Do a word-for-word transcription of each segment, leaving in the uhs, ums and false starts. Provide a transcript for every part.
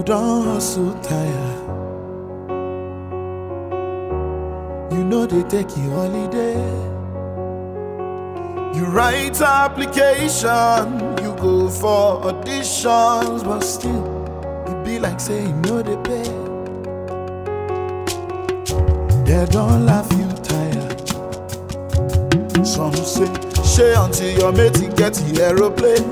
don't hustle tire. You know they take you holiday. You write application, you go for auditions, but still, it be like say you know they pay. They don't laugh you tired. Some say, share until your mate get the aeroplane.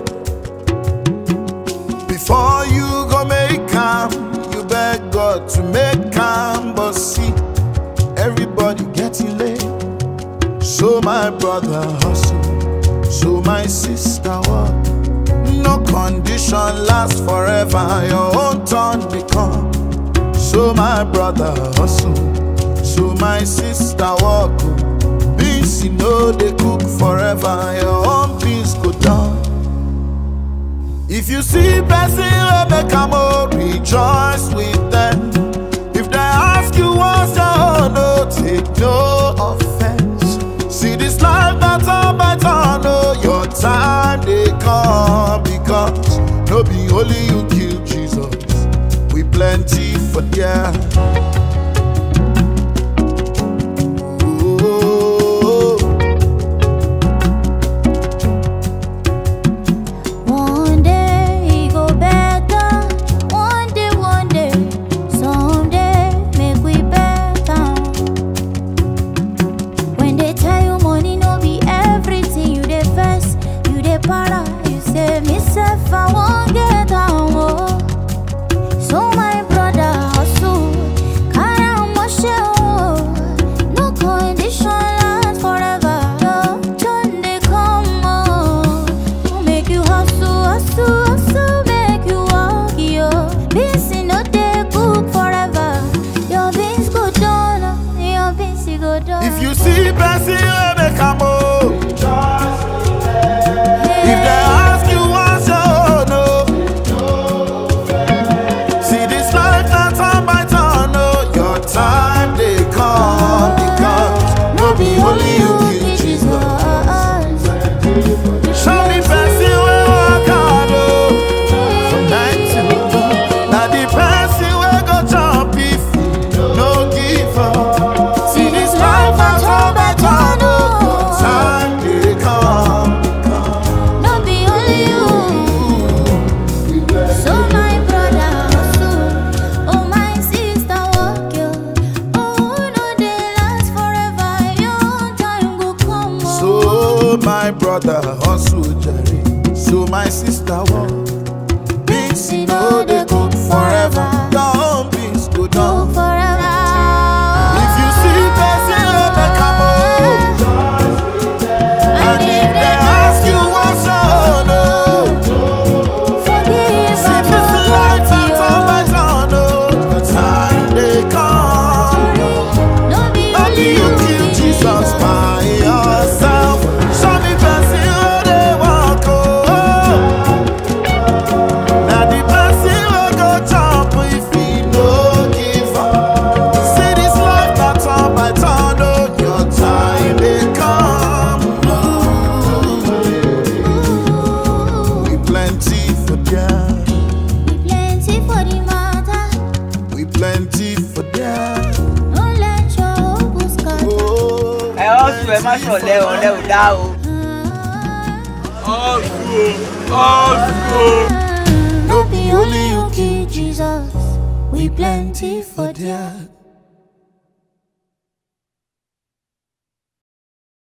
Before you go make calm, you beg God to make calm, but see, everybody getting late. So my brother hustle, so my sister work. No condition lasts forever, your own turn become. So my brother hustle, so my sister work. Beans you know they cook forever, your own beans go down. If you see person wey make am oh, rejoice with them. If they ask you what's your own, no take no offense. See this life not turn by turn, oh, your time they come, because no be only you kill Jesus, we plenty for there. If you see person wey make am oh, if they ask you what's your own, oh, see this life not turn by turn, oh, your time they come, because no be only you kill Jesus. Show me person wey work hard oh, from night till dawn. Now the person wey go jump if you no give up. My brother hustle Jerry, so my sister walk. Beans you know they cook forever, your own beans go down forever. If you see person wey make am oh, and if they ask you what's your own, oh, see this life and turn by turn, oh, the time they come, only you kill Jesus by yourself. Plenty for that. Don't let your hopes scatter. I also am not sure they will let down. No be only you kill Jesus. We plenty for that.